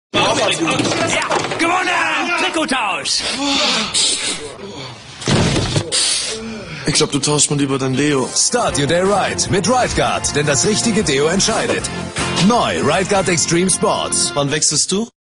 Ja, gewonnen! Trikottausch! Ich glaube, du tauschst mal lieber dein Deo. Start your day right mit RideGuard, denn das richtige Deo entscheidet. Neu RideGuard Xtreme Sports. Wann wechselst du?